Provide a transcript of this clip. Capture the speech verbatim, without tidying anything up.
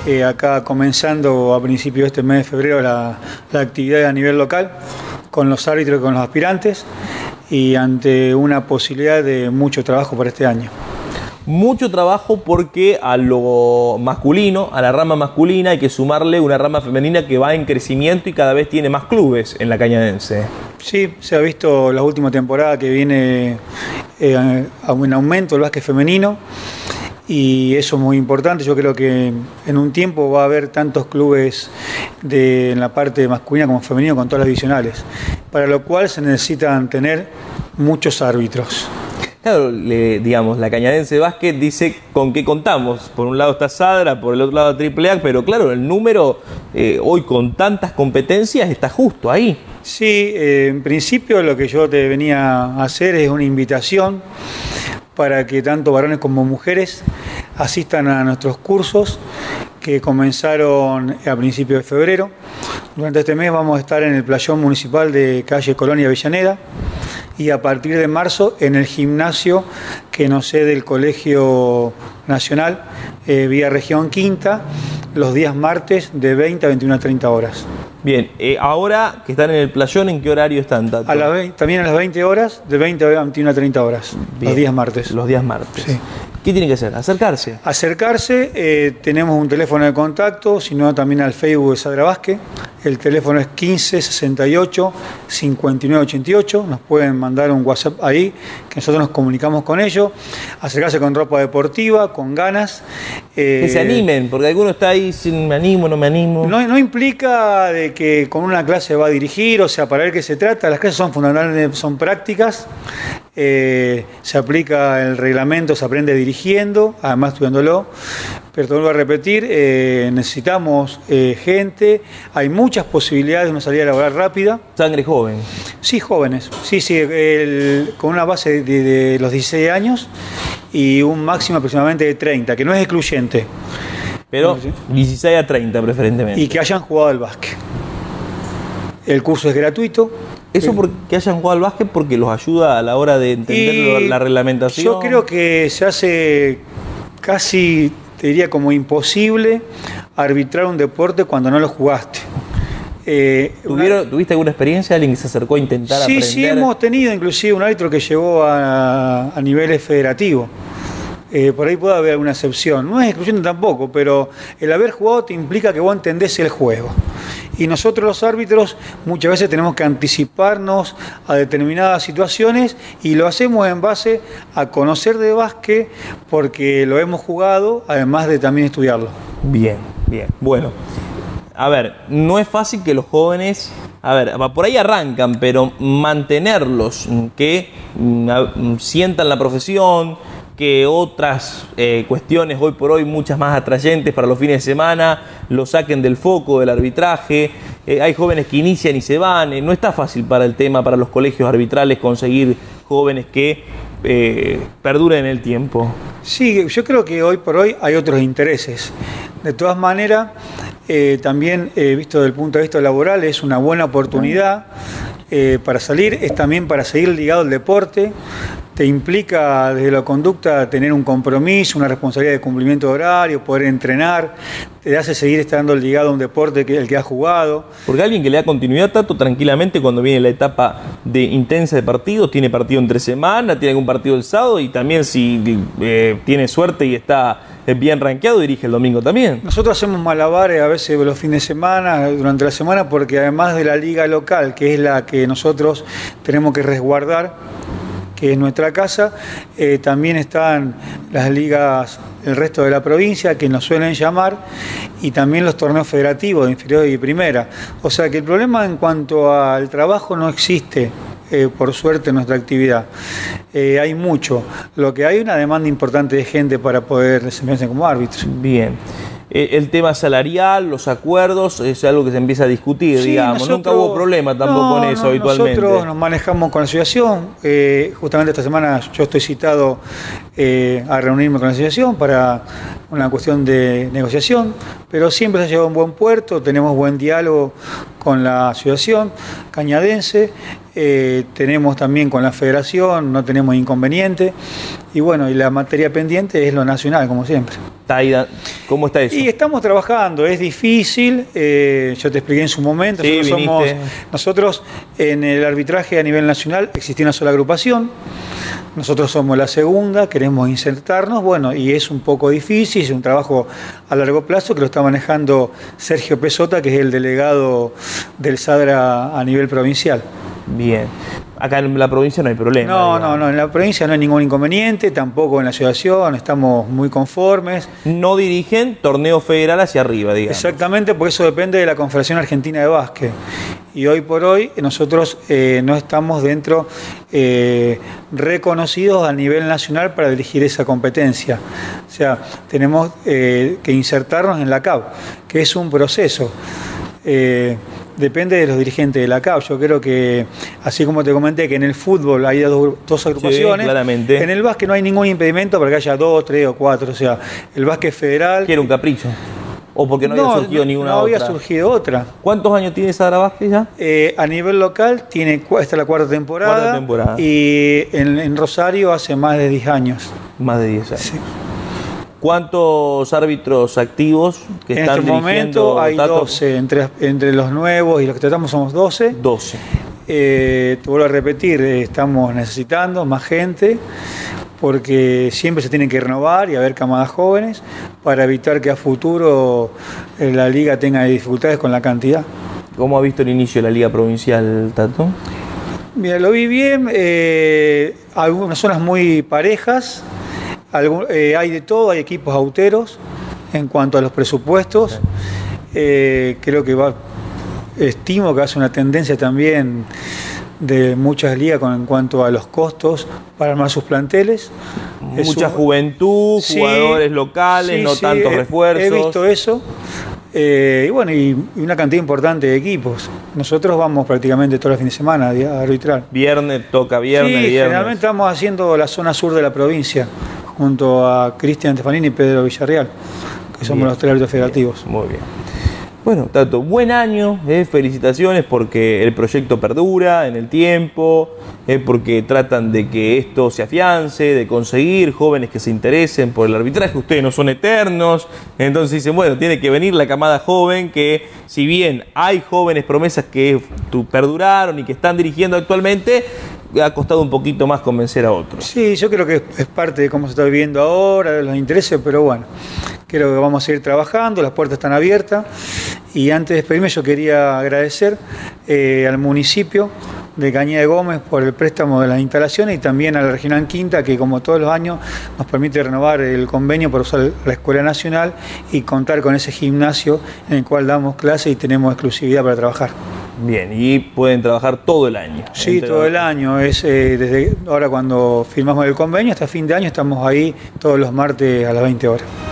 eh, acá comenzando a principios de este mes de febrero la, la actividad a nivel local, con los árbitros y con los aspirantes, y ante una posibilidad de mucho trabajo para este año. Mucho trabajo porque a lo masculino, a la rama masculina, hay que sumarle una rama femenina que va en crecimiento y cada vez tiene más clubes en la cañadense. Sí, se ha visto la última temporada que viene eh, a un aumento del básquet femenino, y eso es muy importante. Yo creo que en un tiempo va a haber tantos clubes de, en la parte masculina como femenina, con todas las divisionales, para lo cual se necesitan tener muchos árbitros. Claro, le, digamos, la Cañadense Básquet dice con qué contamos. Por un lado está Sadra, por el otro lado Triple A, pero claro, el número eh, hoy con tantas competencias está justo ahí. Sí, eh, en principio lo que yo te venía a hacer es una invitación para que tanto varones como mujeres asistan a nuestros cursos que comenzaron a principios de febrero. Durante este mes vamos a estar en el playón municipal de calle Colonia Avellaneda, y a partir de marzo en el gimnasio que nos cede el Colegio Nacional, eh, vía Región Quinta, los días martes de veinte a veintiuna a treinta horas. Bien, eh, ahora que están en el playón, ¿en qué horario están, Tato? A la, también a las veinte horas, de veinte a veintiuna a treinta horas, Bien, los días martes. Los días martes. Sí. ¿Qué tiene que hacer? ¿Acercarse? Acercarse, eh, tenemos un teléfono de contacto, sino también al Facebook de Sadra Básquet. El teléfono es quince sesenta y ocho cincuenta y nueve ochenta y ocho. Nos pueden mandar un WhatsApp ahí, que nosotros nos comunicamos con ellos. Acercarse con ropa deportiva, con ganas. Eh, que se animen, porque alguno está ahí sin me animo, no me animo. No, no implica de que con una clase va a dirigir, o sea, para ver qué se trata. Las clases son fundamentales, son prácticas. Eh, se aplica el reglamento, se aprende dirigiendo, además estudiándolo. Pero te vuelvo a repetir, eh, necesitamos eh, gente, hay muchas posibilidades de una salida laboral rápida. ¿Sangre joven? Sí, jóvenes, sí, sí, el, con una base de, de los dieciséis años y un máximo aproximadamente de treinta, que no es excluyente. Pero dieciséis a treinta preferentemente. Y que hayan jugado al básquet. El curso es gratuito. ¿Eso porque hayan jugado al básquet porque los ayuda a la hora de entender la reglamentación? Yo creo que se hace casi, te diría, como imposible arbitrar un deporte cuando no lo jugaste. Eh, una... ¿Tuviste alguna experiencia? ¿Alguien que se acercó a intentar sí, aprender? Sí, sí, hemos tenido inclusive un árbitro que llegó a, a niveles federativos. Eh, por ahí puede haber alguna excepción. No es excluyente tampoco, pero el haber jugado te implica que vos entendés el juego. Y nosotros los árbitros muchas veces tenemos que anticiparnos a determinadas situaciones, y lo hacemos en base a conocer de básquet porque lo hemos jugado, además de también estudiarlo. Bien, bien. Bueno, a ver, no es fácil que los jóvenes, a ver, por ahí arrancan, pero mantenerlos, que mm, sientan la profesión, que otras eh, cuestiones hoy por hoy muchas más atrayentes para los fines de semana lo saquen del foco del arbitraje. Eh, hay jóvenes que inician y se van. Eh, no está fácil para el tema, para los colegios arbitrales, conseguir jóvenes que eh, perduren en el tiempo. Sí, yo creo que hoy por hoy hay otros intereses. De todas maneras, eh, también eh, visto desde el punto de vista laboral, es una buena oportunidad eh, para salir, es también para seguir ligado al deporte. Te implica desde la conducta tener un compromiso, una responsabilidad de cumplimiento de horario, poder entrenar, te hace seguir estando ligado a un deporte que el que has jugado. Porque alguien que le da continuidad, Tato, tranquilamente cuando viene la etapa de intensa de partidos, tiene partido entre semana, tiene algún partido el sábado, y también si eh, tiene suerte y está bien rankeado, dirige el domingo también. Nosotros hacemos malabares a veces los fines de semana, durante la semana, porque además de la liga local, que es la que nosotros tenemos que resguardar, que es nuestra casa, eh, también están las ligas, el resto de la provincia, que nos suelen llamar, y también los torneos federativos de inferior y primera. O sea que el problema en cuanto al trabajo no existe, eh, por suerte, en nuestra actividad. Eh, hay mucho. Lo que hay es una demanda importante de gente para poder desempeñarse como árbitros. Bien. El tema salarial, los acuerdos, es algo que se empieza a discutir, sí, digamos. Nosotros, nunca hubo problema tampoco no, en eso no, habitualmente. Nosotros nos manejamos con la asociación. Eh, justamente esta semana yo estoy citado eh, a reunirme con la asociación para una cuestión de negociación, pero siempre se ha llegado a un buen puerto, tenemos buen diálogo con la asociación cañadense. eh, tenemos también con la federación, no tenemos inconveniente. Y bueno, y la materia pendiente es lo nacional, como siempre. ¿Cómo está eso? Y estamos trabajando, es difícil, eh, yo te expliqué en su momento, sí, nosotros, somos, nosotros en el arbitraje a nivel nacional existía una sola agrupación, nosotros somos la segunda, queremos insertarnos, bueno, y es un poco difícil, es un trabajo a largo plazo que lo está manejando Sergio Pesota, que es el delegado del SADRA a nivel provincial. Bien. Acá en la provincia no hay problema. No, digamos. no, no, en la provincia no hay ningún inconveniente, tampoco en la asociación, estamos muy conformes. No dirigen torneo federal hacia arriba, digamos. Exactamente, porque eso depende de la Confederación Argentina de Básquet. Y hoy por hoy nosotros eh, no estamos dentro eh, reconocidos a nivel nacional para dirigir esa competencia. O sea, tenemos eh, que insertarnos en la C A B, que es un proceso. Eh, Depende de los dirigentes de la C A B. Yo creo que, así como te comenté, que en el fútbol hay dos, dos agrupaciones, sí, claramente. En el básquet no hay ningún impedimento para que haya dos, tres o cuatro. O sea, el básquet federal... ¿Qué era un capricho? ¿O porque no, no había surgido no, ninguna no otra? No había surgido otra. ¿Cuántos años tiene Sadra Básquet ya? Eh, a nivel local, tiene esta es la cuarta temporada. Cuarta temporada. Y en, en Rosario hace más de diez años. Más de diez años. Sí. ¿Cuántos árbitros activos que en están este dirigiendo? momento hay Tato? doce, entre, entre los nuevos y los que tratamos somos doce. doce. Eh, te vuelvo a repetir, eh, estamos necesitando más gente porque siempre se tienen que renovar y haber camadas jóvenes para evitar que a futuro eh, la liga tenga dificultades con la cantidad. ¿Cómo ha visto el inicio de la liga provincial, Tato? Mira, lo vi bien, eh, algunas zonas muy parejas. Algún, eh, hay de todo, hay equipos auteros en cuanto a los presupuestos. Eh, creo que va, estimo que hace una tendencia también de muchas ligas con, en cuanto a los costos para armar sus planteles. Mucha un, juventud, sí, jugadores locales, sí, no sí, tantos he, refuerzos. He visto eso. Eh, y bueno, y, y una cantidad importante de equipos. Nosotros vamos prácticamente todos los fines de semana a arbitrar. Viernes, toca viernes, sí, viernes. Generalmente estamos haciendo la zona sur de la provincia, junto a Cristian Stefanini y Pedro Villarreal, que somos bien, los tres árbitros federativos. Bien, muy bien. Bueno, Tato, buen año, eh, felicitaciones porque el proyecto perdura en el tiempo, eh, porque tratan de que esto se afiance, de conseguir jóvenes que se interesen por el arbitraje. Ustedes no son eternos, entonces dicen, bueno, tiene que venir la camada joven que, si bien hay jóvenes promesas que perduraron y que están dirigiendo actualmente, ha costado un poquito más convencer a otros. Sí, yo creo que es parte de cómo se está viviendo ahora, de los intereses, pero bueno, creo que vamos a seguir trabajando, las puertas están abiertas. Y antes de despedirme yo quería agradecer eh, al municipio de Cañada de Gómez por el préstamo de las instalaciones y también a la Regional Quinta, que como todos los años nos permite renovar el convenio para usar la Escuela Nacional y contar con ese gimnasio en el cual damos clases y tenemos exclusividad para trabajar. Bien, y pueden trabajar todo el año. Sí, todo el año. Es eh, desde ahora cuando firmamos el convenio hasta fin de año estamos ahí todos los martes a las veinte horas.